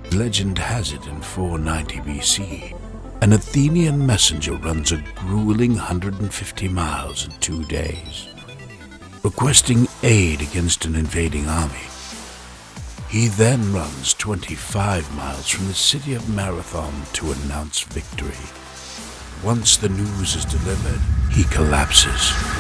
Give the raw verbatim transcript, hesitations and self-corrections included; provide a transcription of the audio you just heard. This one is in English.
Legend has it in four ninety B C, an Athenian messenger runs a grueling one hundred fifty miles in two days, requesting aid against an invading army. He then runs twenty-five miles from the city of Marathon to announce victory. Once the news is delivered, he collapses,